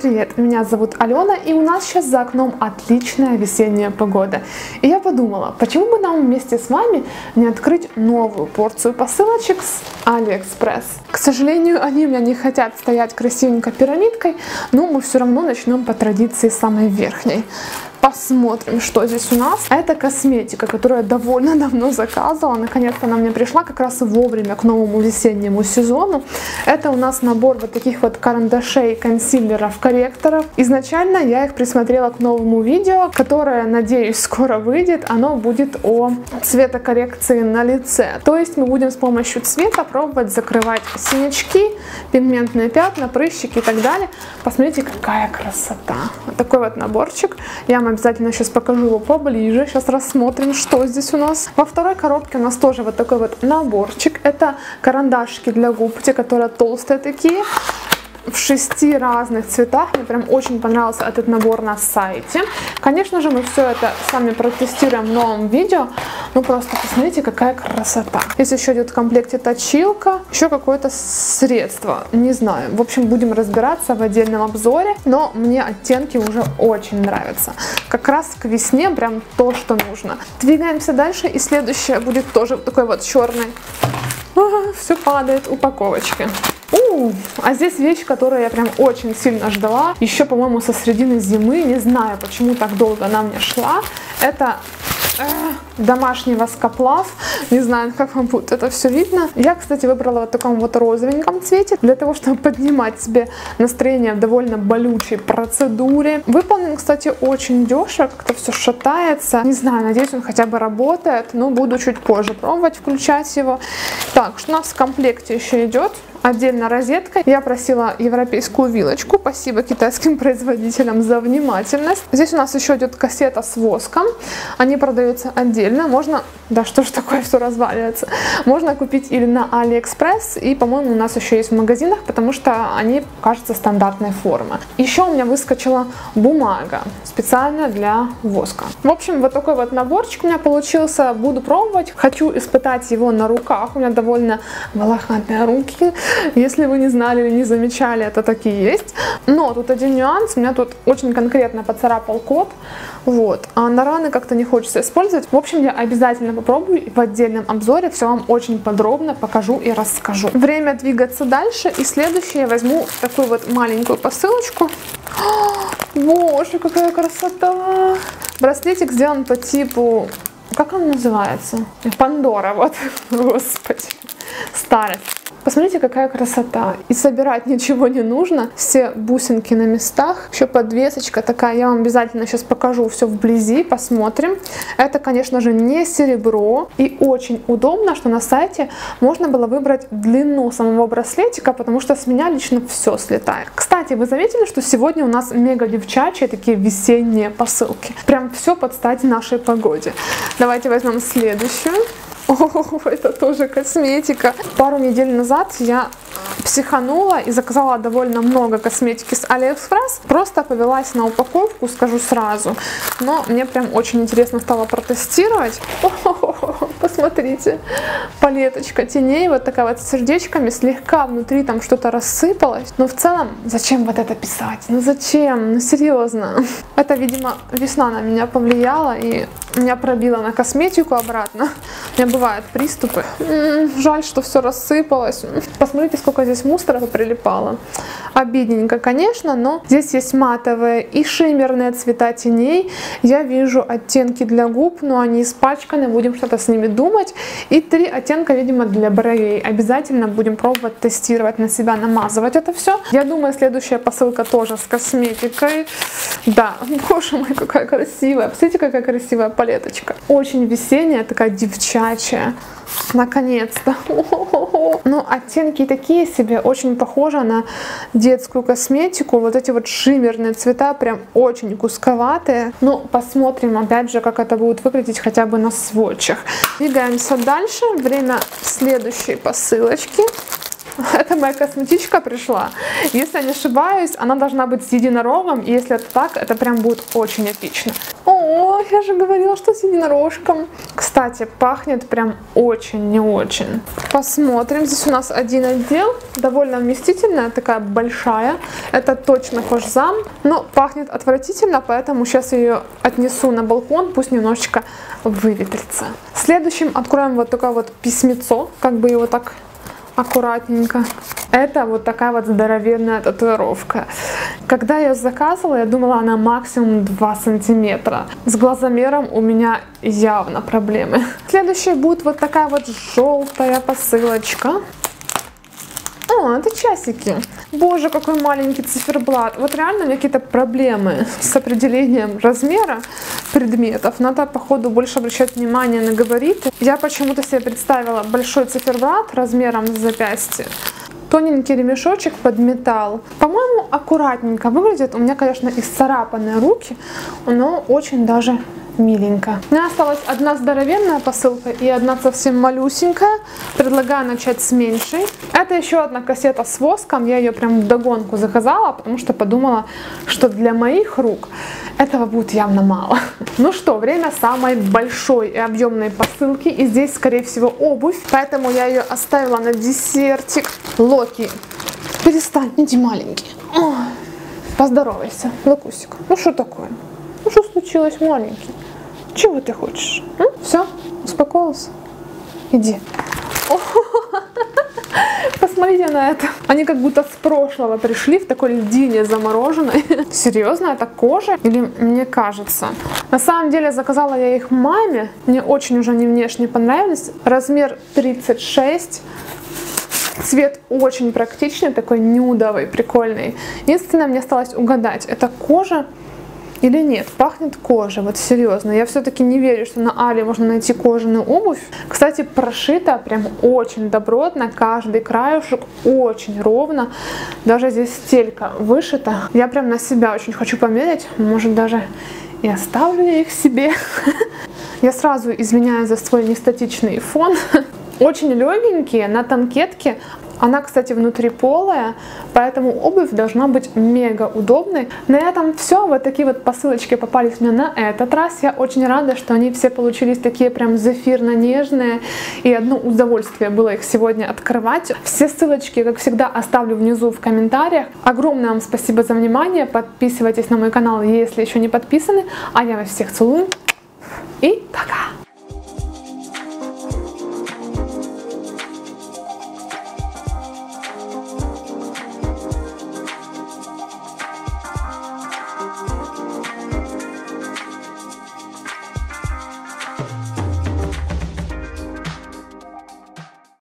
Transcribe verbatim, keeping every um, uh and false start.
привет! Меня зовут Алена, и у нас сейчас за окном отличная весенняя погода. И я подумала, почему бы нам вместе с вами не открыть новую порцию посылочек с AliExpress. К сожалению, они у меня не хотят стоять красивенько пирамидкой, но мы все равно начнем по традиции самой верхней. Посмотрим, что здесь у нас. Это косметика, которую я довольно давно заказывала. Наконец-то она мне пришла как раз вовремя к новому весеннему сезону. Это у нас набор вот таких вот карандашей, консилеров, корректоров. Изначально я их присмотрела к новому видео, которое, надеюсь, скоро выйдет. Оно будет о цветокоррекции на лице. То есть мы будем с помощью цвета пробовать закрывать синячки, пигментные пятна, прыщики и так далее. Посмотрите, какая красота. Вот такой вот наборчик. Я вам обязательно сейчас покажу его поближе. Сейчас рассмотрим, что здесь у нас. Во второй коробке у нас тоже вот такой вот наборчик. Это карандашики для губ, те, которые толстые такие, в шести разных цветах. Мне прям очень понравился этот набор на сайте. Конечно же, мы все это сами протестируем в новом видео. Ну просто посмотрите, какая красота. Здесь еще идет в комплекте точилка, еще какое-то средство, не знаю. В общем, будем разбираться в отдельном обзоре, но мне оттенки уже очень нравятся. Как раз к весне прям то, что нужно. Двигаемся дальше, и следующее будет тоже такой вот черный. Все падает, упаковочки. У, а здесь вещь, которую я прям очень сильно ждала. Еще, по-моему, со середины зимы. Не знаю, почему так долго она мне шла. Это э, домашний воскоплав. Не знаю, как вам будет это все видно. Я, кстати, выбрала вот в таком вот розовеньком цвете, для того, чтобы поднимать себе настроение в довольно болючей процедуре. Выполнен, кстати, очень дешево. Как-то все шатается. Не знаю, надеюсь, он хотя бы работает. Но буду чуть позже пробовать включать его. Так, что у нас в комплекте еще идет? Отдельно розетка. Я просила европейскую вилочку. Спасибо китайским производителям за внимательность. Здесь у нас еще идет кассета с воском. Они продаются отдельно. Можно... Да что ж такое, все разваливается. Можно купить или на AliExpress, и, по-моему, у нас еще есть в магазинах, потому что они, кажется, стандартной формы. Еще у меня выскочила бумага специально для воска. В общем, вот такой вот наборчик у меня получился. Буду пробовать. Хочу испытать его на руках. У меня довольно волохатые руки. Если вы не знали или не замечали, это такие есть. Но тут один нюанс. У меня тут очень конкретно поцарапал код. Вот. А на раны как-то не хочется использовать. В общем, я обязательно попробую. И в отдельном обзоре все вам очень подробно покажу и расскажу. Время двигаться дальше. И следующее я возьму такую вот маленькую посылочку. О, боже, какая красота! Браслетик сделан по типу... Как он называется? Пандора, вот. Господи. Старый. Посмотрите, какая красота. И собирать ничего не нужно. Все бусинки на местах. Еще подвесочка такая. Я вам обязательно сейчас покажу все вблизи. Посмотрим. Это, конечно же, не серебро. И очень удобно, что на сайте можно было выбрать длину самого браслетика, потому что с меня лично все слетает. Кстати, вы заметили, что сегодня у нас мега девчачьи такие весенние посылки. Прям все под стать нашей погоде. Давайте возьмем следующую. О, это тоже косметика. Пару недель назад я психанула и заказала довольно много косметики с AliExpress. Просто повелась на упаковку, скажу сразу. Но мне прям очень интересно стало протестировать. О, посмотрите. Палеточка теней, вот такая вот с сердечками. Слегка внутри там что-то рассыпалось. Но в целом, зачем вот это писать? Ну зачем? Ну серьезно. Это, видимо, весна на меня повлияла и меня пробило на косметику обратно. У меня бывают приступы. М-м, жаль, что все рассыпалось. Посмотрите, сколько здесь мусора прилипало. Обидненько, конечно, но здесь есть матовые и шиммерные цвета теней. Я вижу оттенки для губ, но они испачканы. Будем что-то с ними думать. И три оттенка, видимо, для бровей. Обязательно будем пробовать тестировать на себя, намазывать это все. Я думаю, следующая посылка тоже с косметикой. Да, боже мой, какая красивая. Посмотрите, какая красивая палеточка. Очень весенняя, такая девчачья. Наконец-то. Ну, оттенки такие себе, очень похожи на детскую косметику. Вот эти вот шиммерные цвета прям очень кусковатые. Ну, посмотрим, опять же, как это будет выглядеть хотя бы на сводчах. Двигаемся дальше. Время следующей посылочки. Это моя косметичка пришла. Если я не ошибаюсь, она должна быть с единорогом. И если это так, это прям будет очень эпично. О, я же говорила, что с единорожком. Кстати, пахнет прям очень не очень. Посмотрим. Здесь у нас один отдел. Довольно вместительная, такая большая. Это точно кожзам. Но пахнет отвратительно, поэтому сейчас ее отнесу на балкон. Пусть немножечко выветрится. Следующим откроем вот такое вот письмецо. Как бы его так аккуратненько. Это вот такая вот здоровенная татуировка. Когда я ее заказывала, я думала, она максимум два сантиметра. С глазомером у меня явно проблемы. Следующая будет вот такая вот желтая посылочка. О, это часики. Боже, какой маленький циферблат. Вот реально у меня какие-то проблемы с определением размера предметов. Надо, походу, больше обращать внимание на габариты. Я почему-то себе представила большой циферблат размером с запястье. Тоненький ремешочек под металл. По-моему, аккуратненько выглядит. У меня, конечно, исцарапанные руки, но очень даже миленько. У меня осталась одна здоровенная посылка и одна совсем малюсенькая. Предлагаю начать с меньшей. Это еще одна кассета с воском. Я ее прям вдогонку заказала, потому что подумала, что для моих рук этого будет явно мало. Ну что, время самой большой и объемной посылки. И здесь, скорее всего, обувь. Поэтому я ее оставила на десертик. Локи, перестань, иди маленький. Ой, поздоровайся, Локусик. Ну что такое? Ну что случилось, маленький? Чего ты хочешь? М? Все, успокоился? Иди. Посмотрите на это. Они как будто с прошлого пришли в такой льдине замороженной. Серьезно, это кожа? Или мне кажется? На самом деле заказала я их маме. Мне очень уже не внешне понравились. Размер тридцать шесть. Цвет очень практичный, такой нюдовый, прикольный. Единственное, мне осталось угадать, это кожа или нет. Пахнет кожей, вот серьезно. Я все-таки не верю, что на Али можно найти кожаную обувь. Кстати, прошита прям очень добротно, каждый краешек очень ровно. Даже здесь стелька вышита. Я прям на себя очень хочу померить, может даже и оставлю я их себе. Я сразу извиняюсь за свой нестатичный фон. Очень легенькие, на танкетке. Она, кстати, внутриполая, поэтому обувь должна быть мега удобной. На этом все. Вот такие вот посылочки попались мне на этот раз. Я очень рада, что они все получились такие прям зефирно-нежные. И одно удовольствие было их сегодня открывать. Все ссылочки, как всегда, оставлю внизу в комментариях. Огромное вам спасибо за внимание. Подписывайтесь на мой канал, если еще не подписаны. А я вас всех целую. И пока!